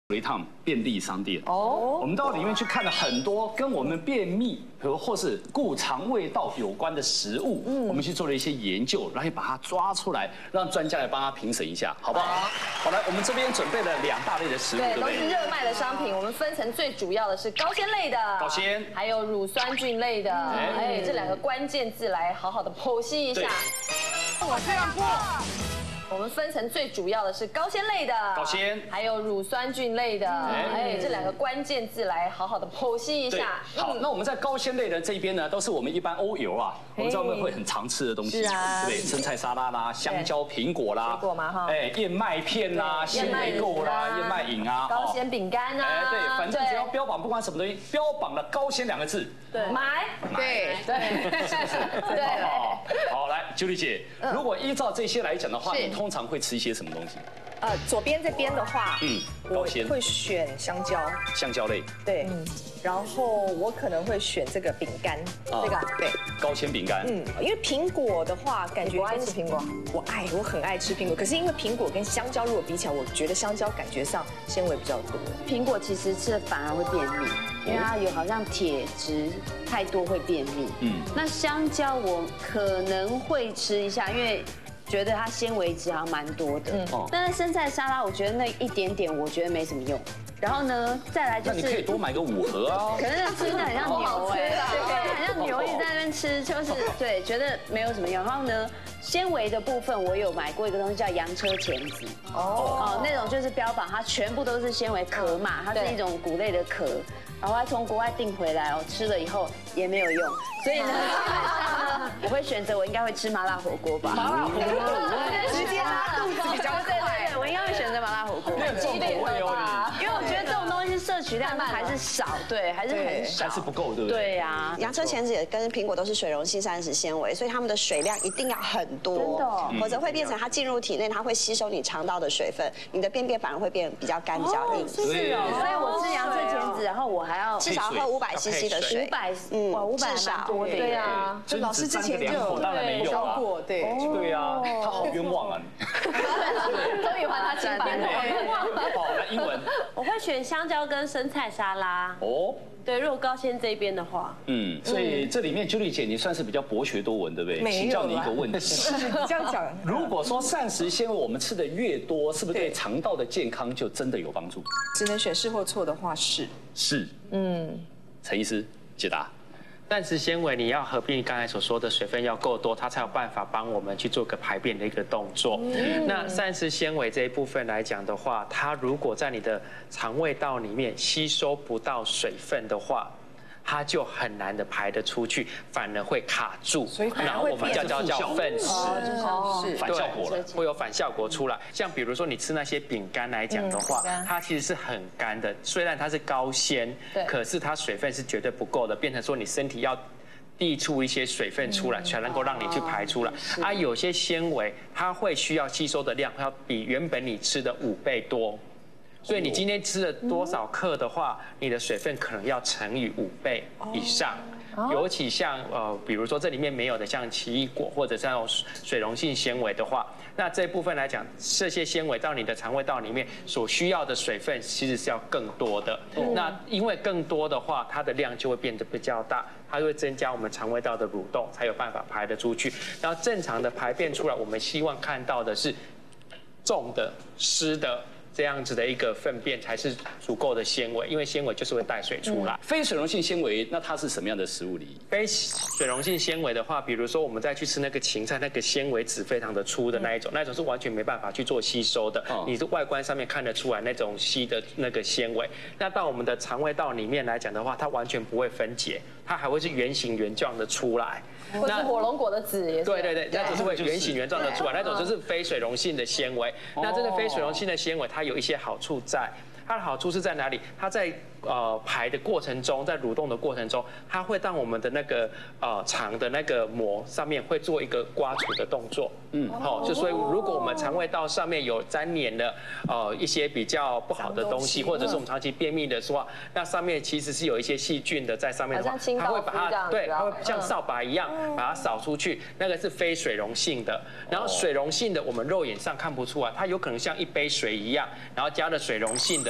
了一趟便利商店哦， 我们到里面去看了很多跟我们便秘或是顾肠胃道有关的食物，我们去做了一些研究，然后把它抓出来，让专家来帮他评审一下，好不好？好来，我们这边准备了2大类的食物，对不对？ 都是热卖的商品。我们分成最主要的是高纤类的， 高纤， 还有乳酸菌类的，哎，这2个关键字来好好的剖析一下。 我这样做。 我们分成最主要的是高纤类的， 高纤， 还有乳酸菌类的，哎，这2个关键字来好好的剖析一下。 好，那我们在高纤类的这一边呢，都是我们一般欧游啊，我们专门会很常吃的东西， 是啊， 对，生菜沙拉啦，香蕉、苹果啦， 水果嘛哈， 哎，燕麦片啦，纤维购啦，燕麦饮啊， 高纤饼干啊， 哎，对，反正只要标榜不管什么东西，标榜了高纤2个字， 对，买， 对， 对， 好，来，Julie 姐，如果依照这些来讲的话，你通常会吃一些什么东西？ 左边这边的话， 高纤会选香蕉， 香蕉类， 对，然后我可能会选这个饼干，这个对， 高纤饼干， 因为苹果的话，感觉我爱吃苹果， 我很爱吃苹果，可是因为苹果跟香蕉如果比起来，我觉得香蕉感觉上纤维比较多。 苹果其实吃了反而会便秘，因为它有好像铁质太多会便秘。那香蕉我可能会吃一下，因为觉得它纤维质好像蛮多的。但是生菜沙拉，我觉得那一点点，我觉得没什么用。然后呢，再来就是， 那你可以多买个5盒啊。 可是吃的很像牛哎，对，很像牛一直在那边吃，就是对，觉得没有什么用。然后呢，纤维的部分我有买过一个东西叫洋车前子，那种就是标榜它全部都是纤维壳嘛，它是一种谷类的壳，然后还从国外订回来吃了以后也没有用，所以呢，基本上呢，我会选择我应该会吃麻辣火锅吧，麻辣火锅直接拉肚子比较快， 对，我应该会选择麻辣火锅， 很重口味哦， 因为我觉得这种东西摄取量还是少，对，还是很少， 还是不够，对不对？ 对呀， 洋车前子也跟苹果都是水溶性膳食纤维，所以它们的水量一定要很多，否则会变成它进入体内，它会吸收你肠道的水分，你的便便反而会变比较干、比较硬。 是哦，所以我吃洋车前子，然后我还要至少喝500cc 的水 ，500，哇，500 至少多的， 对啊， 这老师之前就有当然没有啊， 对， 对啊，他好冤枉啊你， 终于还他清白了。 好，来英文， 我会选香蕉跟生菜沙拉。哦，对，如果高纤这边的话， 所以这里面 Julie 姐你算是比较博学多闻，对不对？请教你一个问题， 这样讲， 如果说膳食纤维我们吃的越多，是不是对肠道的健康就真的有帮助？ 只能选是或错的话是。 陈医师解答。 膳食纤维你要合并刚才所说的水分要够多，它才有办法帮我们去做个排便的一个动作。那膳食纤维这一部分来讲的话，它如果在你的肠胃道里面吸收不到水分的话，它就很难的排得出去，反而会卡住，然后我们叫粪池， 反效果了， 会有反效果出来。像比如说你吃那些饼干来讲的话，它其实是很干的，虽然它是高纤，可是它水分是绝对不够的，变成说你身体要滴出一些水分出来，才能够让你去排出来。啊，有些纤维它会需要吸收的量要比原本你吃的5倍多。所以你今天吃了多少克的话，你的水分可能要乘以5倍以上。尤其像比如说这里面没有的，像奇异果或者像水溶性纤维的话，那这部分来讲，这些纤维到你的肠胃道里面所需要的水分其实是要更多的。那因为更多的话，它的量就会变得比较大，它会增加我们肠胃道的蠕动，才有办法排得出去。然后正常的排便出来，我们希望看到的是重的、湿的。这样子的一个粪便才是足够的纤维，因为纤维就是会带水出来。 非水溶性纤维，那它是什么样的食物里？ 非水溶性纤维的话，比如说我们再去吃那个芹菜，那个纤维质非常的粗的那一种，那种是完全没办法去做吸收的。你是外观上面看得出来那种稀的那个纤维，那到我们的肠胃道里面来讲的话，它完全不会分解，它还会是圆形原状的出来。 或是火龙果的籽也是。 对，那就是会圆形原状的出来，那种就是非水溶性的纤维。那这个非水溶性的纤维，它有一些好处在。它的好处是在哪里？它在排的过程中，在蠕动的过程中，它会让我们的那个肠的那个膜上面会做一个刮除的动作。就所以如果我们肠胃道上面有粘连的一些比较不好的东西，或者是我们长期便秘的话，那上面其实是有一些细菌的在上面的话，它会把它它会像扫把一样把它扫出去，那个是非水溶性的。然后水溶性的我们肉眼上看不出来，它有可能像一杯水一样，然后加了水溶性的。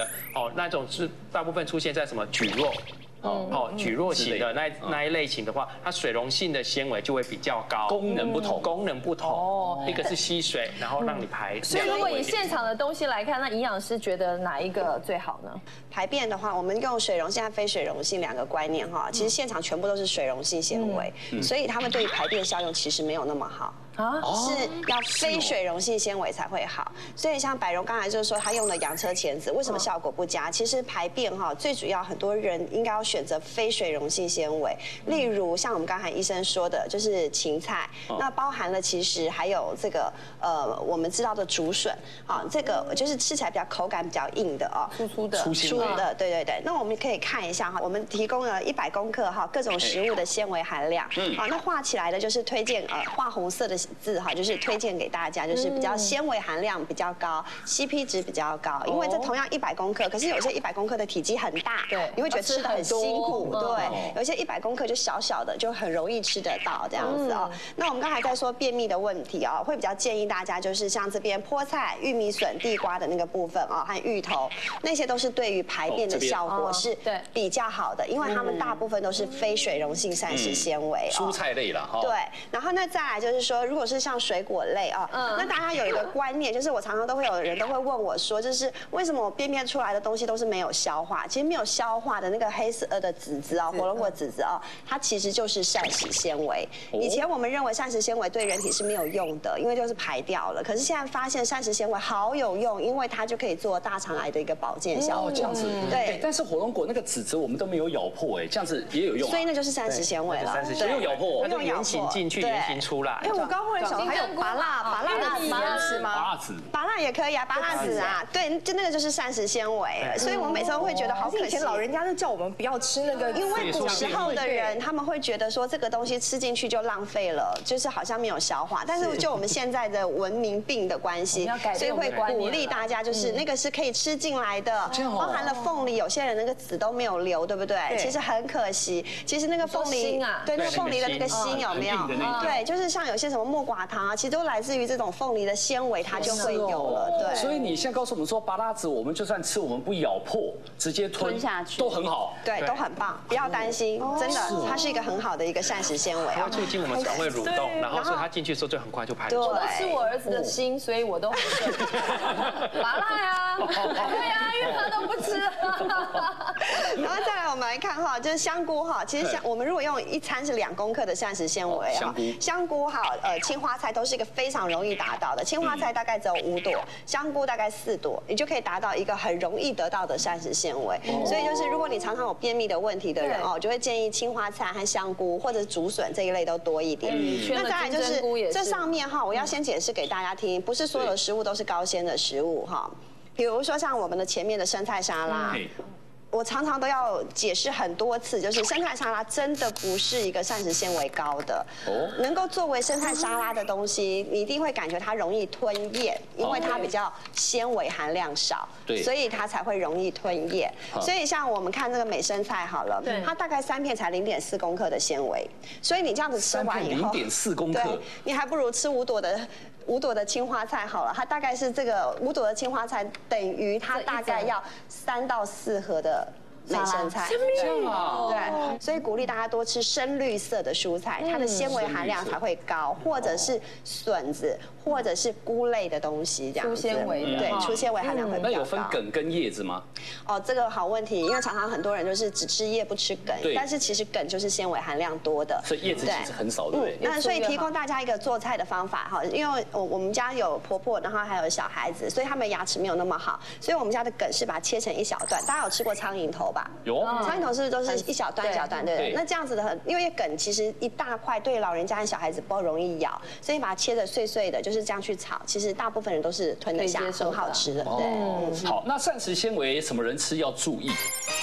哦，那种是大部分出现在什么蒟蒻。蒟蒻型的那一类型的话，它水溶性的纤维就会比较高， 功能不同。 一个是吸水，然后让你排。 所以如果以现场的东西来看，那营养师觉得哪一个最好呢？ 排便的话，我们用水溶性和非水溶性2个观念哈，其实现场全部都是水溶性纤维，所以它们对于排便效用其实没有那么好。是要非水溶性纤维才会好，所以像百蓉刚才就是说他用的洋车前子，为什么效果不佳？其实排便最主要很多人应该要选择非水溶性纤维，例如像我们刚才医生说的，就是芹菜，那包含了其实还有这个我们知道的竹笋，这个就是吃起来比较口感比较硬的粗的，对。那我们可以看一下我们提供了100公克各种食物的纤维含量，那画起来的就是推荐画红色的字就是推荐给大家，就是比较纤维含量比较高 ，CP 值比较高。因为这同样100公克，可是有些100公克的体积很大，对，你会觉得吃得很辛苦，对。有些100公克就小小的，就很容易吃得到这样子那我们刚才在说便秘的问题会比较建议大家就是像这边菠菜、玉米笋、地瓜的那个部分和芋头，那些都是对于排便的效果是比较好的，因为它们大部分都是非水溶性膳食纤维， 蔬菜类啦对，然后再来就是说，如果是像水果类那大家有一个观念，就是我常常都会有人都会问我说，就是为什么我便出来的东西都是没有消化？其实没有消化的那个黑色的籽子火龙果籽子它其实就是膳食纤维。以前我们认为膳食纤维对人体是没有用的，因为就是排掉了。可是现在发现膳食纤维好有用，因为它就可以做大肠癌的一个保健效果。 这样子，对。但是火龙果那个籽子我们都没有咬破，这样子也有用。 所以那就是膳食纤维了， 没有咬破， 它就原型进去，原型出来。 我刚忽然想到还有拔辣的吃吗？ 拔辣籽， 拔辣也可以拔辣籽对，就那个就是膳食纤维。所以我每次都会觉得好可惜。 以前老人家就叫我们不要吃那个， 因为古时候的人他们会觉得说这个东西吃进去就浪费了，就是好像没有消化。但是就我们现在的文明病的关系，所以会鼓励大家就是那个是可以吃进来的，包含了凤梨，有些人那个籽都没有留，对不对？其实很可惜。其实那个凤梨，对，那个凤梨的那个心有没有？对，就是像有些什么木瓜糖其实都来自于这种凤梨的纤维，它就会有了。对。 所以你现在告诉我们说，拔辣籽我们就算吃，我们不咬破，直接吞下去都很好。 对，都很棒，不要担心，真的，它是一个很好的一个膳食纤维它会促进我们肠胃蠕动，然后所以它进去的时候就很快就排出来。 我都吃我儿子的心，所以我都很顺。拔辣呀，对呀，因为他都不吃。 然后再来我们来看就是香菇其实我们如果用一餐是2公克的膳食纤维香菇青花菜都是一个非常容易达到的，青花菜大概只有5朵，香菇大概4朵，你就可以达到一个很容易得到的膳食纤维。所以就是如果你常常有便秘的问题的人我就会建议青花菜和香菇或者竹笋这一类都多一点。那再来就是这上面我要先解释给大家听，不是所有的食物都是高纤的食物比如说像我们的前面的生菜沙拉。我常常都要解释很多次，就是生菜沙拉真的不是一个膳食纤维高的，能够作为生菜沙拉的东西，你一定会感觉它容易吞咽，因为它比较纤维含量少，所以它才会容易吞咽。所以像我们看这个美生菜好了，它大概3片才0.4公克的纤维，所以你这样子吃完以后 ，0.4公克， 对，你还不如吃5朵的青花菜好了，它大概是这个5朵的青花菜等于它大概要3到4盒的美生菜，对，所以鼓励大家多吃深绿色的蔬菜，它的纤维含量才会高，或者是笋子，或者是菇类的东西，这样粗纤维， 对，粗纤维含量会比较高。 那有分梗跟叶子吗？ 这个好问题，因为常常很多人就是只吃叶不吃梗，但是其实梗就是纤维含量多的， 所以叶子其实很少，对不对？ 那所以提供大家一个做菜的方法因为我们家有婆婆，然后还有小孩子，所以他们牙齿没有那么好，所以我们家的梗是把它切成一小段。大家有吃过苍蝇头吧？ 有， 苍蝇头是不是都是一小段一小段？对。那这样子的因为梗其实一大块对老人家和小孩子不容易咬，所以把它切得碎碎的，就是这样去炒。其实大部分人都是吞得下，很好吃的。对。 好，那膳食纤维什么人吃要注意？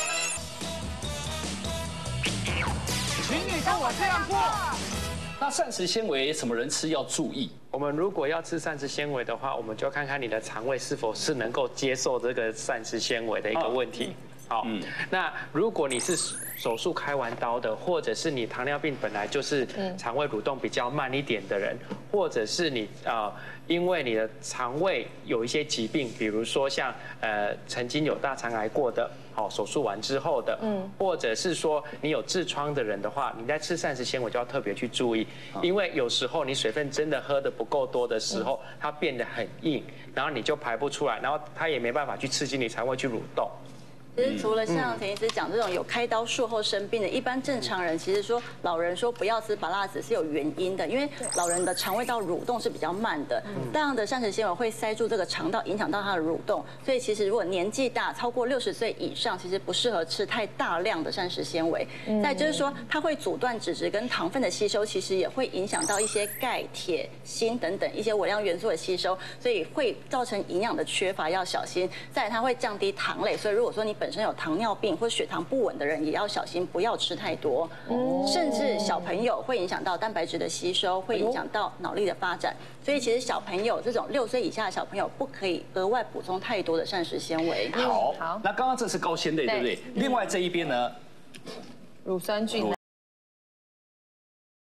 请你跟我这样做。 那膳食纤维什么人吃要注意？ 我们如果要吃膳食纤维的话，我们就看看你的肠胃是否是能够接受这个膳食纤维的一个问题。 好，那如果你是手术开完刀的，或者是你糖尿病本来就是肠胃蠕动比较慢一点的人，或者是你因为你的肠胃有一些疾病，比如说像曾经有大肠癌过的，好手术完之后的，或者是说你有痔疮的人的话，你在吃膳食纤维就要特别去注意，因为有时候你水分真的喝得不够多的时候，它变得很硬，然后你就排不出来，然后它也没办法去刺激你肠胃去蠕动。 其实除了像田医师讲这种有开刀术后生病的，一般正常人其实说老人说不要吃芭乐籽是有原因的，因为老人的肠胃道蠕动是比较慢的，大量的膳食纤维会塞住这个肠道，影响到它的蠕动。所以其实如果年纪大，超过60岁以上，其实不适合吃太大量的膳食纤维。再就是说，它会阻断脂质跟糖分的吸收，其实也会影响到一些钙、铁、锌等等一些微量元素的吸收，所以会造成营养的缺乏，要小心。再来它会降低糖类，所以如果说你本身有糖尿病或血糖不稳的人，也要小心，不要吃太多。甚至小朋友会影响到蛋白质的吸收，会影响到脑力的发展。所以其实小朋友这种6岁以下的小朋友，不可以额外补充太多的膳食纤维。 好，那刚刚这是高纤类，对不对？另外这一边呢？ 乳酸菌